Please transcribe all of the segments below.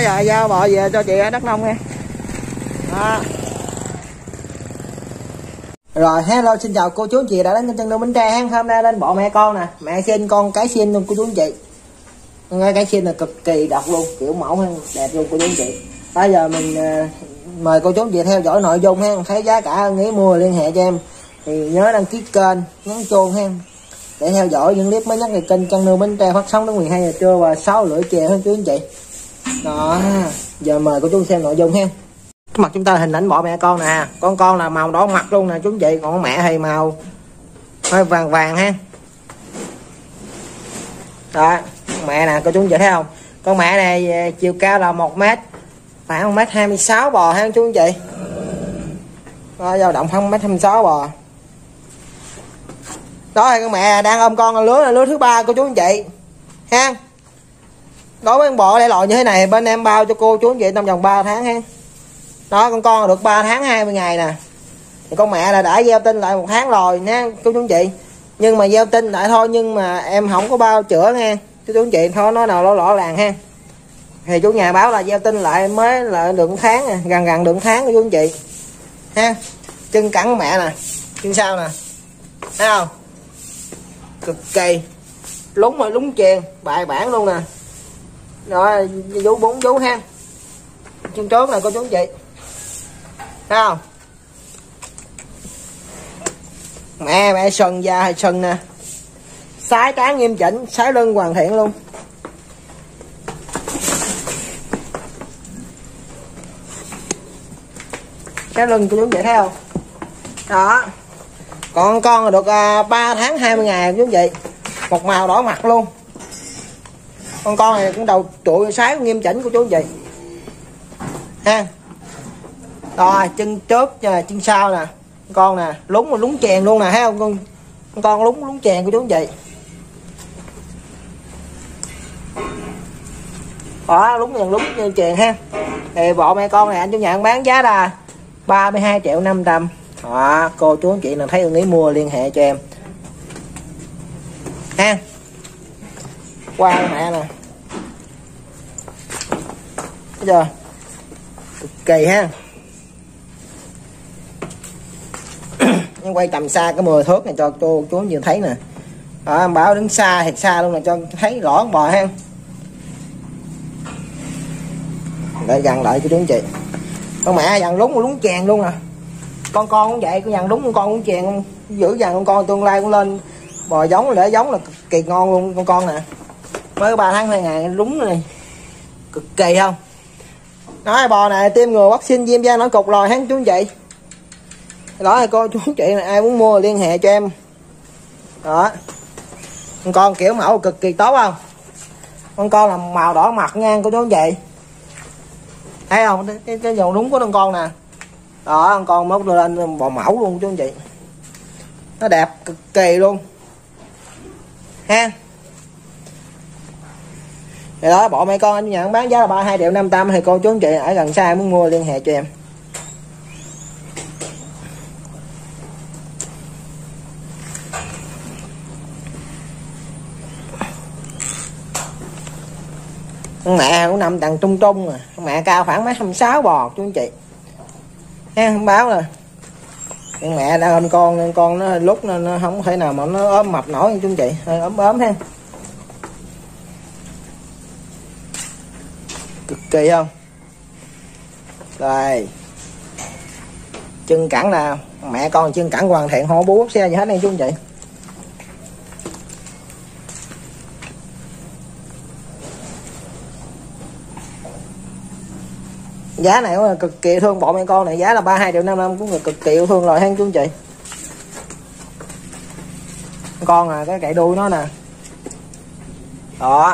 giờ giao bò về cho chị ở Đắk Nông nha. Đó. Rồi hello, xin chào cô chú anh chị đã đến kênh chăn nuôi Bến Tre. Hôm nay lên bộ mẹ con nè, mẹ xin con cái xin luôn cô chú anh chị. Cái xin là cực kỳ độc luôn, kiểu mẫu ha, đẹp luôn cô chú anh chị. Bây giờ mình mời cô chú anh chị theo dõi nội dung ha, thấy giá cả nghĩ mua liên hệ cho em thì nhớ đăng ký kênh, nhấn chuông ha để theo dõi những clip mới nhất về kênh chăn nuôi Bến Tre phát sóng đến 12 giờ trưa và 6 rưỡi chiều ha chú anh chị. Đó, giờ mời cô chú xem nội dung ha. Cái mặt chúng ta hình ảnh bộ mẹ con nè, con là màu đỏ mặt luôn nè chú anh chị, còn mẹ thì màu hơi vàng vàng ha. Đó, mẹ nè cô chú anh chị thấy không? Con mẹ này chiều cao là 1 mét, khoảng 1m26 bò ha chú anh chị. Đó, dao động khoảng 1m26 bò. Đó thì con mẹ đang ôm con lứa thứ 3 cô chú anh chị ha. Đối với con bò để loại như thế này bên em bao cho cô chú anh chị trong vòng 3 tháng ha. Đó, con được 3 tháng 20 ngày nè. Thì con mẹ là đã gieo tinh lại 1 tháng rồi nha cô chú anh chị. Nhưng mà gieo tinh lại thôi, nhưng mà em không có bao chữa nha chú anh chị, thôi nói nào rõ ràng ha. Thì chủ nhà báo là gieo tinh lại mới là được 1 tháng nè, gần được 1 tháng cô chú anh chị ha. Chân cẳng mẹ nè, chân sau nè, thấy không? Cực kỳ lúng rồi lúng chèn bài bản luôn nè. Rồi vú 4 vú ha, chân trốt nè cô chú anh chị, thấy không? Mẹ sần da hay sần nè, sái trán nghiêm chỉnh, sái lưng hoàn thiện luôn. Cái lưng của chú anh chị thấy không? Đó, còn con được 3 tháng 20 ngày chú anh chị, một màu đỏ mặt luôn. Con này cũng đầu trụi sái nghiêm chỉnh của chú anh chị ha. Rồi chân trước chân sau nè, con nè lúng chèn luôn nè, thấy không? Con lúng chèn của chú anh chị. Đó, lúng chèn ha. Thì bộ mẹ con này anh chủ nhà bán giá là 32.500.000. Đó, cô chú anh chị nào thấy ưng ý mua liên hệ cho em ha. Qua mẹ nè, bây giờ cực kỳ ha. Em quay tầm xa cái 10 thước này cho cô chú anh chị thấy nè. Đó, em báo đứng xa thiệt xa luôn nè cho thấy rõ con bò ha. Để gần lại cho chú anh chị. Con mẹ dằn lúng chèn luôn nè. Con cũng vậy, con dằn đúng con cũng chèn, giữ dằn con tương lai cũng lên bò giống, để giống là cực kỳ ngon luôn. Con nè mới 3 tháng 2 ngày lúng này, cực kỳ không? Nói bò này tiêm ngừa vaccine viêm da nổi cục lòi hết chú anh chị. Đó là cô chú anh chị này ai muốn mua liên hệ cho em. Đó, con kiểu mẫu cực kỳ tốt không? Con là màu đỏ mặt ngang cô chú anh chị, thấy không? Cái dòng đúng của con nè. Đó, con móc lên bò mẫu luôn chú anh chị, nó đẹp cực kỳ luôn ha. Thì đó, bộ mẹ con anh nhận bán giá là 32.500.000. Thì cô chú anh chị ở gần xa muốn mua liên hệ cho em. Con mẹ cũng nằm tầng trung mà, con mẹ cao khoảng 1m26 bò chú anh chị ha. Không báo là con mẹ đang ôm con nên con nó lúc nó không thể nào mà nó ốm mập nổi chú anh chị, hơi ốm ha. Cực kỳ không? Rồi chân cẳng nào mẹ con chân cẳng hoàn thiện, không bú bắp xe gì hết này chú anh chị. Giá này cũng là cực kỳ thương bộ mẹ con này, giá là 32.500.000 cũng là cực kỳ yêu thương rồi ha chú anh chị. Con à, cái cậy đuôi nó nè. Đó,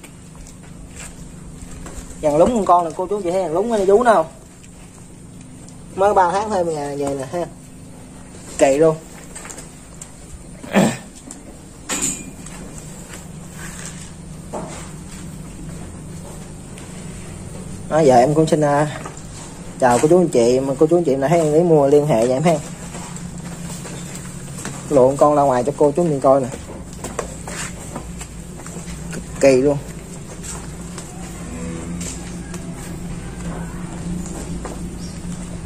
dàn lúng con này cô chú chị thấy dàn lúng nó vú nào mới 3 tháng 20 ngày về nè ha, kỳ luôn. Đó, giờ em cũng xin chào cô chú anh chị, mà cô chú anh chị nào thấy nghĩ mua liên hệ với em ha. Luồn con ra ngoài cho cô chú mình coi nè, cực kỳ luôn.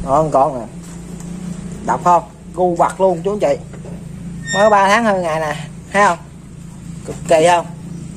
Đó con nè, đọc không, gu bật luôn chú anh chị, mới 3 tháng hơn ngày nè, thấy không, cực kỳ không.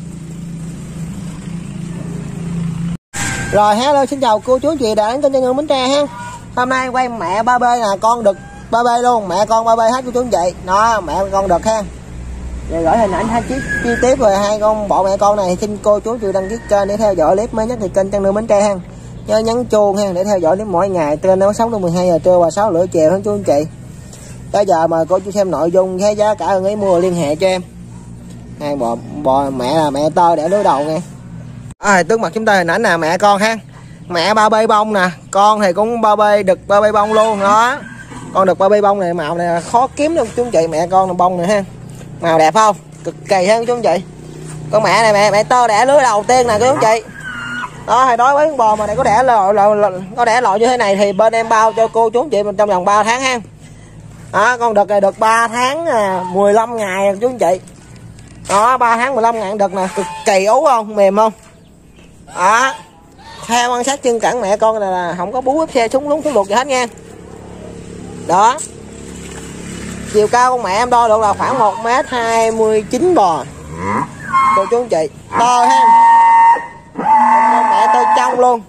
Rồi hello, xin chào cô chú anh chị đã đến kênh Chân Ngư Bến Tre ha. Hôm nay quay mẹ ba bê nè, con đực ba bê luôn, mẹ con ba bê hết cô chú anh chị. Đó, mẹ con đực ha. Rồi gửi hình ảnh hai chiếc chi tiết về hai con bộ mẹ con này, xin cô chú anh chị đăng ký kênh để theo dõi clip mới nhất thì kênh Chân Ngư Bến Tre ha. Nhớ nhấn chuông ha để theo dõi clip mỗi ngày từ 6 đến 12 giờ trưa và 6 rưỡi chiều hơn chú anh chị. Bây giờ mà cô chú xem nội dung hay giá cả ưng ý mua liên hệ cho em. Hai bò mẹ là mẹ tơ để đối đầu nghe. Trước mặt chúng ta hình ảnh là mẹ con ha. Mẹ ba bê bông nè, con thì cũng ba bê đực ba bê bông luôn đó. Con đực ba bê bông này màu này khó kiếm đâu chú anh chị, mẹ con là bông này ha. Màu đẹp không? Cực kỳ ha chú anh chị. Con mẹ này mẹ tơ đẻ lứa đầu tiên nè chú anh chị. Đó, thì đối với con bò mà này có đẻ lội như thế này thì bên em bao cho cô chú anh chị trong vòng 3 tháng ha. Đó, con đực này được 3 tháng 15 ngày chú anh chị. Đó, 3 tháng 15 ngày đực nè, cực kỳ ú không, mềm không. Đó, theo quan sát chân cẳng mẹ con này là không có bú ép xe súng lúng xuống luộc gì hết nha. Đó, chiều cao con mẹ em đo được là khoảng 1m29 bò cô chú anh chị, to ha. Con mẹ tơ trong luôn,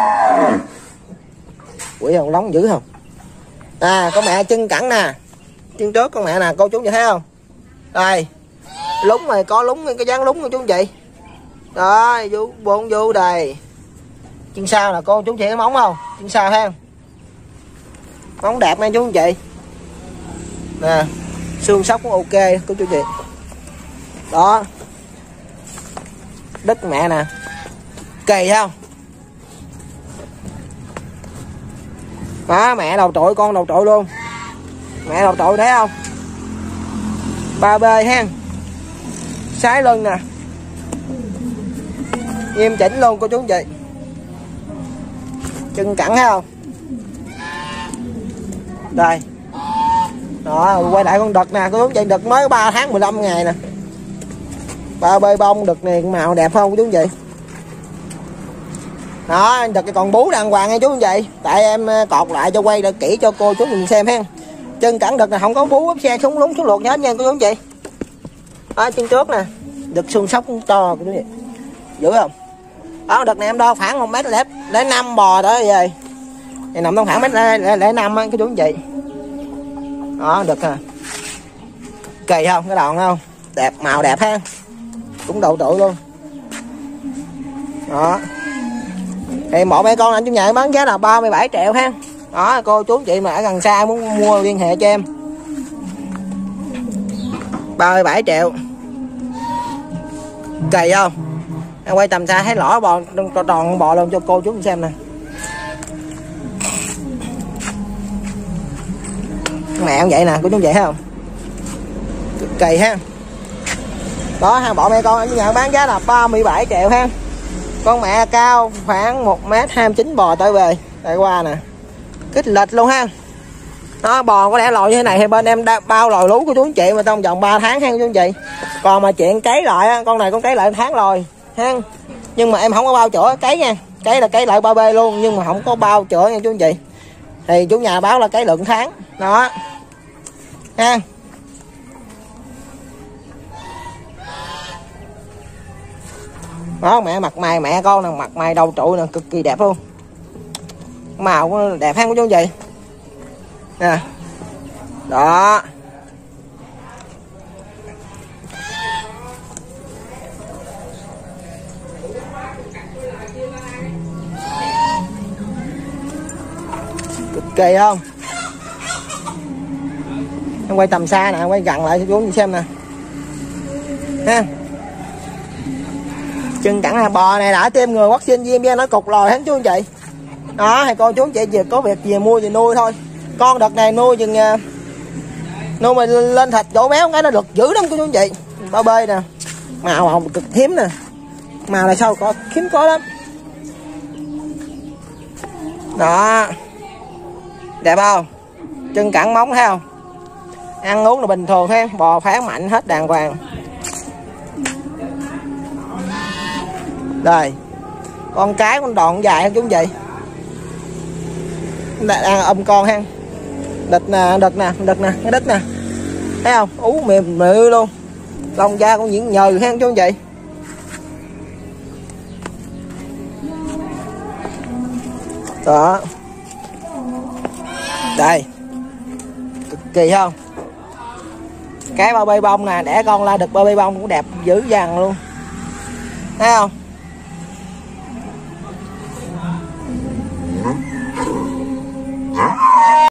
quỷ hồng lóng dữ không. Con mẹ chân cẳng nè, chân trước con mẹ nè cô chú anh chị thấy không. Đây, lúng này có lúng cái dáng lúng của chú anh chị. Đó, vô đây. Chân sau là cô chú anh chị thấy móng không, chân sau ha, móng đẹp nha chú anh chị. Nè, xương sóc cũng ok cô chú anh chị. Đó, đứt mẹ nè, kỳ không. Đó, mẹ đầu trội con đầu trội luôn, mẹ đầu trội thấy không, ba bê ha, sái lưng nè, nghiêm chỉnh luôn cô chú anh chị. Chân cẳng thấy không. Đây. Đó, quay lại con đực nè cô chú anh chị, đực mới 3 tháng 15 ngày nè. Ba bê bông đực này màu đẹp không cô chú anh chị. Đó, đực còn bú đàng hoàng nha chú anh chị. Tại em cột lại cho quay được kỹ cho cô chú mình xem ha. Chân cẳng đực này không có bú ép xe súng lúng xuống luộc hết nha cô chú anh chị. Đó, chân trước nè, đực xương sóc cũng to cô chú anh chị. Dữ không. Đó, đực này em đo khoảng 1m05 bò đó về. Này nằm trong khoảng 1m05 á cô chú anh chị. Đó, đực à. Kỳ không, cái đòn không? Đẹp, màu đẹp ha. Cũng đầu tụi luôn. Đó. Thì một mẹ con anh chú nhà bán giá là 37 triệu ha. Đó, cô chú chị mà ở gần xa muốn mua liên hệ cho em. 37 triệu. Kỳ không? Em quay tầm xa thấy lỏ bò tròn bò luôn cho cô chú xem nè. Mẹ cũng vậy nè, cô chú vậy thấy không? Cực kỳ ha. Đó, hai bộ mẹ con anh nhà bán giá là 37 triệu ha. Con mẹ cao khoảng 1m29 bò tới về. Đây qua nè, kích lệch luôn ha. Đó, bò có lẽ lòi như thế này thì bên em đã bao lòi lú của chú anh chị mà trong vòng 3 tháng ha chú anh chị. Còn mà chuyện cấy lại con này con cấy lại tháng rồi ha. Nhưng mà em không có bao chữa cấy nha. Cấy là cấy lại ba bê luôn nhưng mà không có bao chữa nha chú anh chị. Thì chủ nhà báo là cấy lượng tháng. Đó. Ha. Đó, mẹ mặt mày mẹ con nè, mặt mày đầu trụ nè, cực kỳ đẹp luôn. Màu đẹp ha của chú anh chị. Nè. Đó. Cực kỳ không. Em quay tầm xa nè, quay gần lại cho chú anh xem nè. Ha. Chân cẳng là bò này đã tiêm ngừa vaccine viêm da nó cục lòi hết chú anh chị. Đó, thì cô chú anh chị việc có việc gì mua gì nuôi thôi. Con đợt này nuôi chừng nuôi mà lên thịt chỗ béo cái nó được dữ lắm cô chú anh chị. Ba bê nè, màu hồng cực hiếm nè, màu này sao có hiếm có lắm. Đó, đẹp không, chân cẳng móng thấy không, ăn uống là bình thường ha, bò phán mạnh hết đàng hoàng. Đây, con cái con đòn dài hơn chú anh chị. đang ôm con ha. Đực nè, cái đít nè, thấy không, ú mềm mịu luôn, lông da cũng nhuyễn nhừ ha chú anh chị. Đó, đây cực kỳ không, cái bao bê bông nè, đẻ con la đực bao bê bông cũng đẹp dữ dằn luôn, thấy không.